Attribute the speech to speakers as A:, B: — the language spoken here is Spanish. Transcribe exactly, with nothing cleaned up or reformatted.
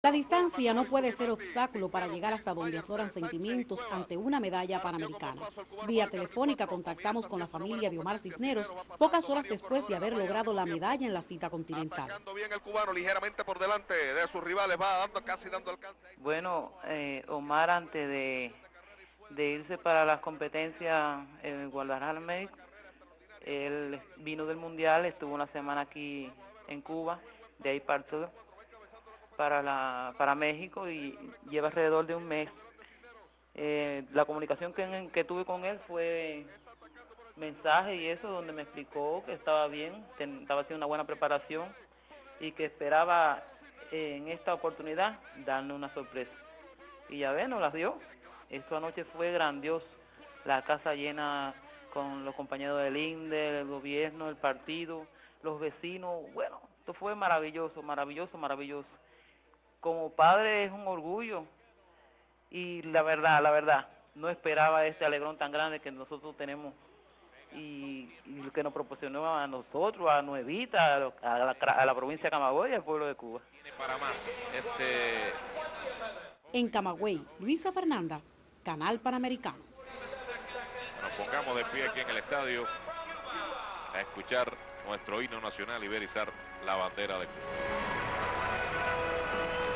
A: La distancia no puede ser obstáculo para llegar hasta donde afloran sentimientos ante una medalla panamericana. Vía telefónica contactamos con la familia de Omar Cisneros pocas horas después de haber logrado la medalla en la cita continental.
B: Atacando bien el cubano, ligeramente por delante de sus rivales, va dando casi dando alcance.
C: Bueno, eh, Omar antes de, de irse para las competencias en Guadalajara, México, él vino del Mundial, estuvo una semana aquí en Cuba, de ahí partió para, la, para México y lleva alrededor de un mes. Eh, la comunicación que, que tuve con él fue mensaje y eso, donde me explicó que estaba bien, que estaba haciendo una buena preparación y que esperaba eh, en esta oportunidad darle una sorpresa. Y ya ven, nos las dio. Esto anoche fue grandioso, la casa llena con los compañeros del I N D E, el gobierno, el partido, los vecinos. Bueno, esto fue maravilloso, maravilloso, maravilloso. Como padre es un orgullo y la verdad, la verdad, no esperaba este alegrón tan grande que nosotros tenemos y, y que nos proporcionó a nosotros, a Nuevita, a, lo, a, la, a la provincia de Camagüey y al pueblo de Cuba.
B: Para más, este...
A: En Camagüey, Luisa Fernanda, Canal Panamericano.
B: Nos pongamos de pie aquí en el estadio a escuchar nuestro himno nacional y ver izar la bandera de Cuba.